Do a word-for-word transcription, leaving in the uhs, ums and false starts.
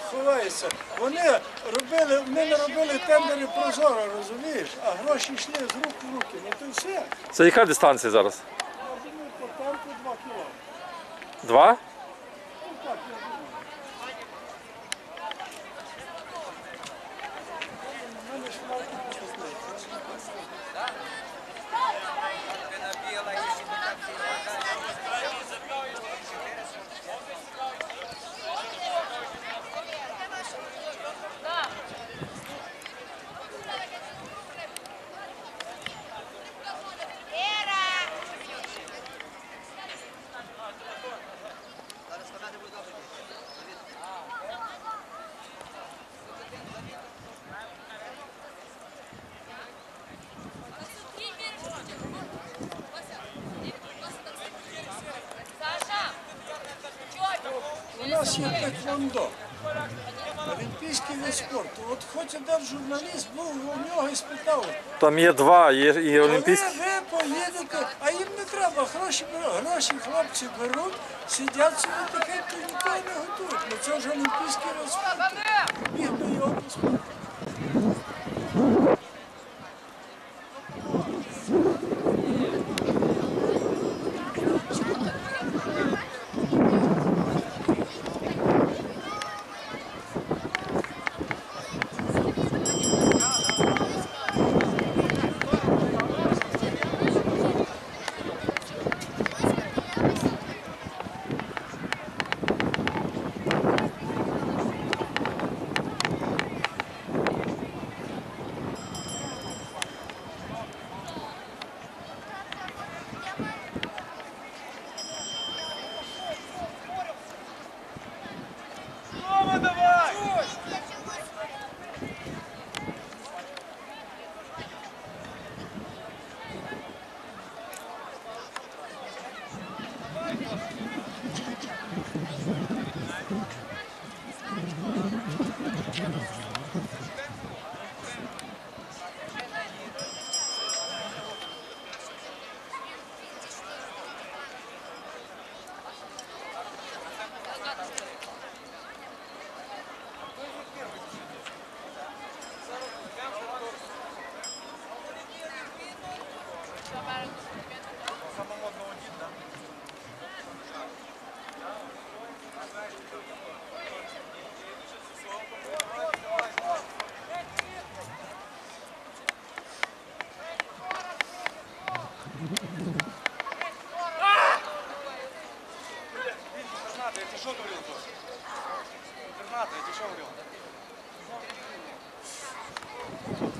ховається. Вони робили, вони не робили тендери прозоро, розумієш? А гроші йшли з рук в руки. Ну то все. Це яка дистанція зараз? Я думаю, по темпу два кілометри. Два? Ну так, я думаю. У мене ж мало У нас є теквондо, олімпійський вид спорту. От хоч один журналіст був у нього і спитав, Там є два, є і коли олімпійські. ви поїдете, а їм не треба, гроші, гроші хлопці беруть, сидять собі тихенько, нікого не готують. Ну це ж олімпійський вид спорту. Біг би його поспорту. Я тебе что говорил тоже? Интерната, я тебе что говорил?